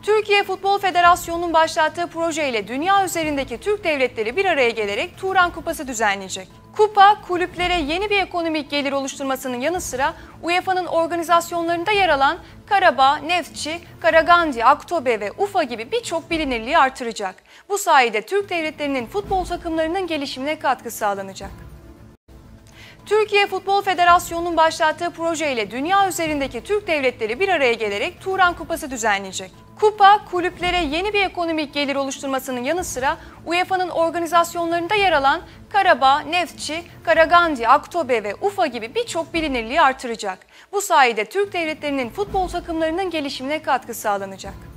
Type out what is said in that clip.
Türkiye Futbol Federasyonu'nun başlattığı projeyle dünya üzerindeki Türk devletleri bir araya gelerek Turan Kupası düzenleyecek. Kupa, kulüplere yeni bir ekonomik gelir oluşturmasının yanı sıra UEFA'nın organizasyonlarında yer alan Karabağ, Neftçi, Karagandhi, Aktobe ve Ufa gibi birçok bilinirliği artıracak. Bu sayede Türk devletlerinin futbol takımlarının gelişimine katkı sağlanacak. Türkiye Futbol Federasyonu'nun başlattığı projeyle dünya üzerindeki Türk devletleri bir araya gelerek Turan Kupası düzenleyecek. Kupa, kulüplere yeni bir ekonomik gelir oluşturmasının yanı sıra UEFA'nın organizasyonlarında yer alan Karabağ, Neftçi, Karagandhi, Aktobe ve Ufa gibi birçok bilinirliği artıracak. Bu sayede Türk devletlerinin futbol takımlarının gelişimine katkı sağlanacak.